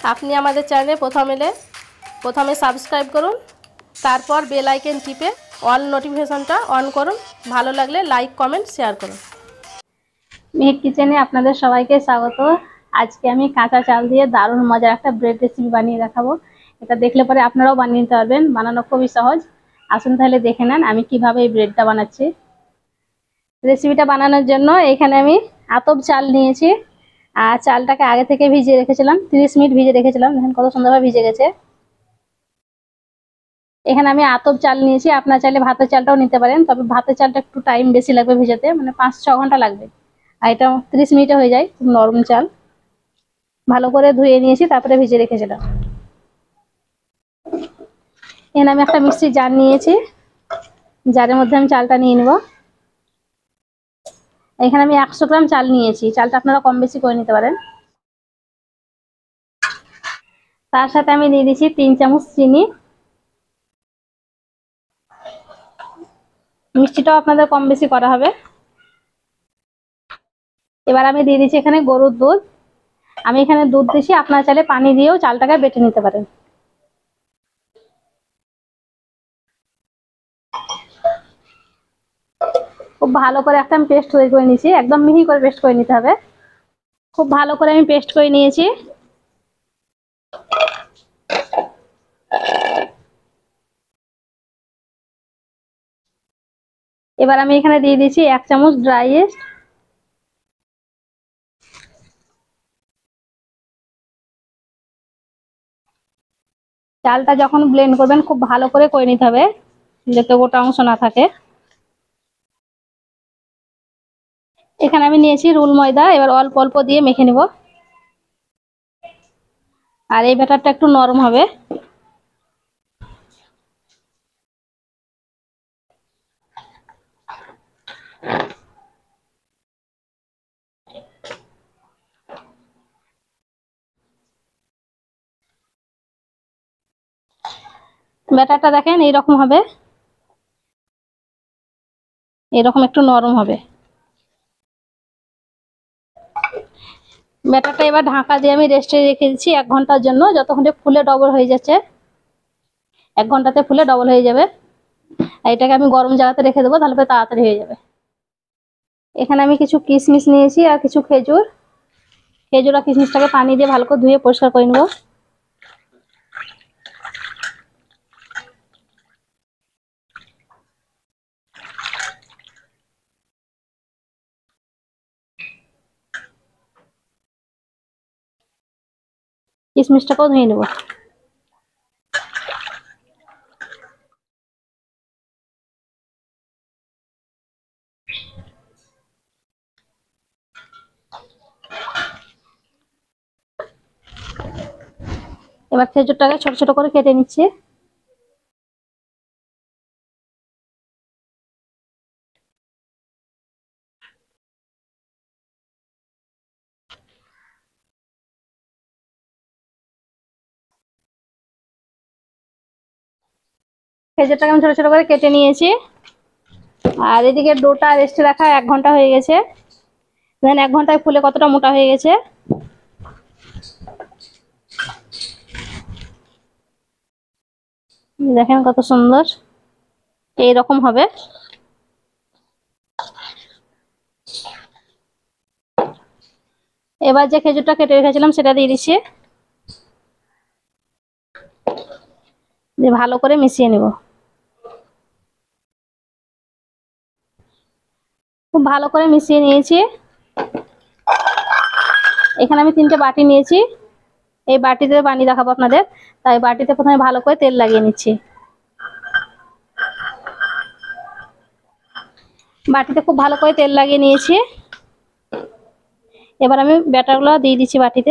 আপনি আমাদের চ্যানেলে প্রথমে সাবস্ক্রাইব করুন, তারপর বেল আইকন টিপে অল নোটিফিকেশনটা অন করুন। ভালো লাগলে লাইক কমেন্ট শেয়ার করুন। মেহেক কিচেনে আপনাদের সবাইকে স্বাগত। আজকে আমি কাঁচা চাল দিয়ে দারুণ মজার একটা ব্রেড রেসিপি বানিয়ে দেখাবো। এটা দেখলে পরে আপনারাও বানিয়ে নিতে পারবেন, বানানো খুবই সহজ। আসুন তাহলে দেখে নেন আমি কিভাবে এই ব্রেডটা বানাচ্ছি। রেসিপিটা বানানোর জন্য এখানে আমি আতপ চাল নিয়েছি, আর চালটাকে আগে থেকে ভিজিয়ে রেখেছিলাম, 30 মিনিট ভিজিয়ে রেখেছিলাম। দেখেন কত সুন্দরভাবে ভিজে গেছে। এখানে আমি আতপ চাল নিয়েছি, আপনার চাইলে ভাতের চালটাও নিতে পারেন, তবে ভাতের চালটা একটু টাইম বেশি লাগবে ভিজাতে, মানে 5-6 ঘন্টা লাগবে। আর এটা 30 মিনিটে হয়ে যায়, খুব নরম চাল। ভালো করে ধুয়ে নিয়েছি, তারপরে ভিজিয়ে রেখেছিলাম। এখানে আমি একটা মিক্সির জার নিয়েছি, জারের মধ্যে আমি চালটা নিয়ে নেব। এখানে আমি 100 গ্রাম চাল নিয়েছি, চালটা আপনারা কম বেশি করে নিতে পারেন। তার সাথে আমি দিয়ে দিচ্ছি 3 চামচ চিনি। মিষ্টিটাও আপনাদের কম বেশি করা হবে। এবার আমি দিয়ে দিচ্ছি এখানে গরুর দুধ। আমি এখানে দুধ দিচ্ছি, আপনারা চাইলে পানি দিয়েও চালটাকে বেটে নিতে পারেন। খুব ভালো করে একটা আমি পেস্ট তৈরি করে নিয়েছি, একদম মিহি করে পেস্ট করে নিতে হবে। খুব ভালো করে আমি পেস্ট করে নিয়েছি। এবার আমি এখানে দিয়ে দিচ্ছি 1 চামচ ড্রাই ইস্ট। চালটা যখন ব্লেন্ড করবেন খুব ভালো করে নিতে হবে, যাতে গোটা অংশ না থাকে। এখানে আমি নিয়েছি রুল ময়দা, এবার অল্প অল্প দিয়ে মেখে নেব। আর এই ব্যাটারটা একটু নরম হবে। ব্যাটারটা দেখেন এইরকম হবে, এরকম একটু নরম হবে। ব্যাটারটা এবার ঢাকা দিয়ে আমি রেস্টে রেখে দিচ্ছি 1 ঘন্টার জন্য, যতক্ষণে ফুলে ডবল হয়ে যাচ্ছে। 1 ঘন্টাতে ফুলে ডবল হয়ে যাবে। আর এটাকে আমি গরম জায়গাতে রেখে দেবো, তাহলে তাড়াতাড়ি হয়ে যাবে। এখানে আমি কিছু কিশমিশ নিয়েছি আর কিছু খেজুর। খেজুর আর কিশমিশটাকে পানি দিয়ে ভালো করে ধুয়ে পরিষ্কার করে নেব। কিশমিশটাকেও ধুয়ে নেব। এবার খেজুরটাকে ছোট ছোট করে কেটে নিচ্ছি। খেজুরটাকে আমি ছোট ছোট করে কেটে নিয়েছি। আর এদিকে ডোটা রেস্টে রাখা 1 ঘন্টা হয়ে গেছে। দেখেন 1 ঘন্টায় ফুলে কতটা মোটা হয়ে গেছে। দেখেন কত সুন্দর, এইরকম হবে। এবার যে খেজুরটা কেটে রেখেছিলাম সেটা দিয়ে দিচ্ছি, দিয়ে ভালো করে মিশিয়ে নেব। খুব ভালো করে মিশিয়ে নিয়েছি। এখানে আমি 3টে বাটি নিয়েছি, এই বাটিতে বানিয়ে দেখাবো আপনাদের, তাই বাটিতে প্রথমে ভালো করে তেল লাগিয়ে নিচ্ছি। বাটিতে খুব ভালো করে তেল লাগিয়ে নিয়েছি। এবার আমি ব্যাটারগুলো দিয়ে দিচ্ছি বাটিতে।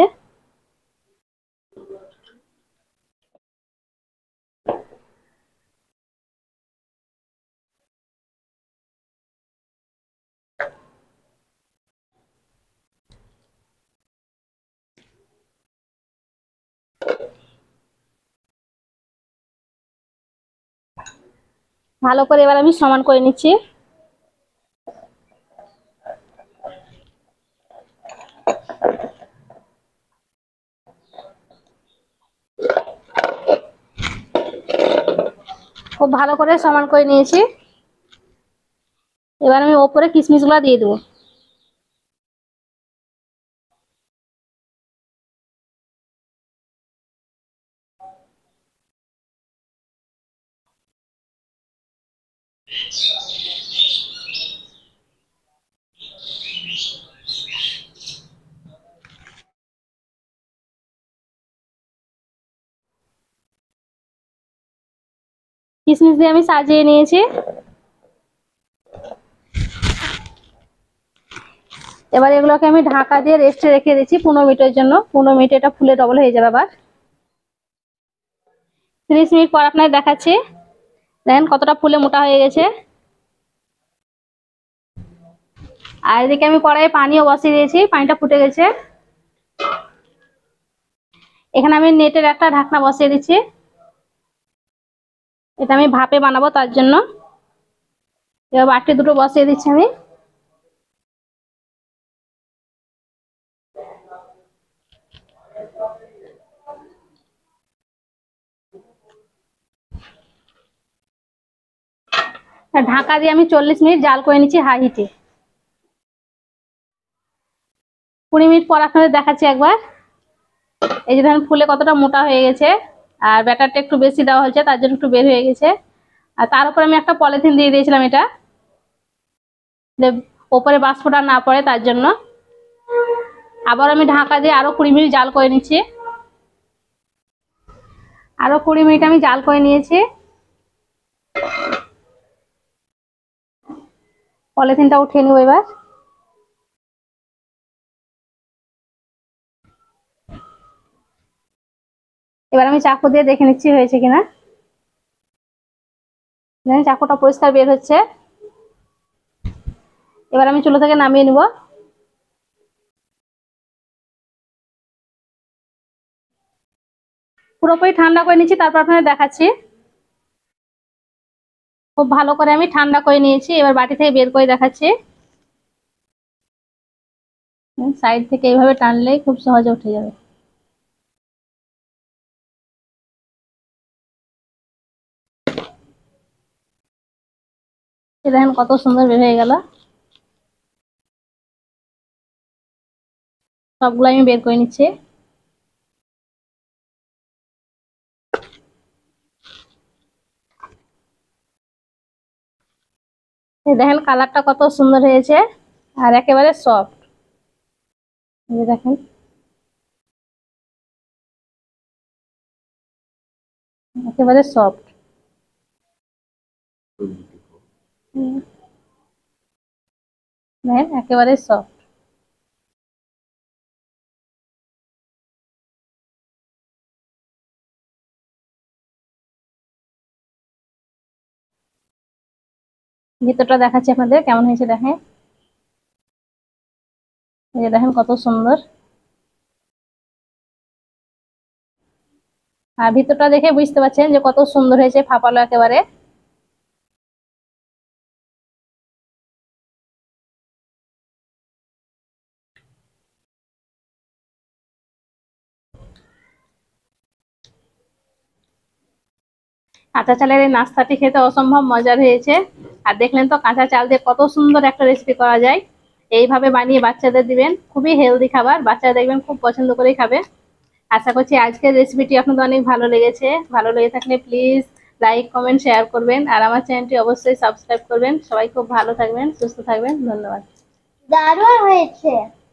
ভালো করে এবার আমি সমান করে নিচ্ছি। খুব ভালো করে সমান করে নিয়েছি। এবার আমি ওপরে কিশমিশগুলো দিয়ে দেবো। কিশমিশ দিয়ে আমি সাজিয়ে নিয়েছি। এবার এগুলোকে আমি ঢাকা দিয়ে রেস্টে রেখে দিচ্ছি 15 মিনিটের জন্য। 15 মিনিট এটা ফুলে ডবল হয়ে যাবে। আবার 30 মিনিট পর আপনাদের দেখাচ্ছি। দেখেন কতটা ফুলে মোটা হয়ে গেছে। আর এদিকে আমি কড়াইয়ে পানিও বসিয়ে দিয়েছি, পানিটা ফুটে গেছে। এখানে আমি নেটের একটা ঢাকনা বসিয়ে দিচ্ছি, এটা আমি ভাপে বানাবো তার জন্য। এবার বাটি দুটো বসিয়ে দিচ্ছি আমি। ঢাকা দিয়ে আমি 40 মিনিট জাল করে নিচ্ছি হাই হিটে। 20 মিনিট পর আপনাদের দেখাচ্ছি একবার। এই যে দেখেন ফুলে কতটা মোটা হয়ে গেছে, আর ব্যাটারটা একটু বেশি দেওয়া হয়েছে তার জন্য একটু বের হয়ে গেছে। আর তার উপর আমি একটা পলিথিন দিয়ে দিয়েছিলাম, এটা ওপরে বাষ্পটা না পড়ে তার জন্য। আবার আমি ঢাকা দিয়ে আরো 20 মিনিট জাল করে নিচ্ছি। আরো 20 মিনিট আমি জাল করে নিয়েছি। পলিথিনটা উঠিয়ে নেবো এবার। এবার আমি চাকু দিয়ে দেখে নিচ্ছি হয়েছে কিনা। দেখেন চাকুটা পরিষ্কার বের হচ্ছে। এবার আমি চুলা থেকে নামিয়ে নিব। পুরোপুরি ঠান্ডা করে নিচ্ছি, তারপর আপনাদের দেখাচ্ছি। খুব ভালো করে আমি ঠান্ডা করে নিয়েছি, এবার বাটি থেকে বের করে দেখাচ্ছি। সাইড থেকে এইভাবে টানলেই খুব সহজে উঠে যাবে। দেখেন কত সুন্দর বের হয়ে গেল। সবগুলো আমি বের করে নিচ্ছি। দেখেন কালারটা কত সুন্দর হয়েছে, আর একেবারে সফট। দেখেন একেবারে সফট। দেখেন একেবারে সফট। ভিতরটা দেখাচ্ছি আপনাদের কেমন হয়েছে। দেখেন এই যে দেখেন কত সুন্দর। আর ভিতরটা দেখে বুঝতে পারছেন যে কত সুন্দর হয়েছে, ফাঁপালো একেবারে। কাঁচা চালের এই নাস্তাটি খেতে অসম্ভব মজার হয়েছে। আর দেখলেন তো কাঁচা চাল দিয়ে কত সুন্দর একটা রেসিপি করা যায়। এইভাবে বানিয়ে বাচ্চাদের দিবেন, খুবই হেলদি খাবার, বাচ্চারা দেখবেন খুব পছন্দ করেই খাবে। আশা করছি আজকের রেসিপিটি আপনাদের অনেক ভালো লেগেছে। ভালো লেগে থাকলে প্লিজ লাইক কমেন্ট শেয়ার করবেন, আর আমার চ্যানেলটি অবশ্যই সাবস্ক্রাইব করবেন। সবাই খুব ভালো থাকবেন, সুস্থ থাকবেন। ধন্যবাদ। দারুণ হয়েছে।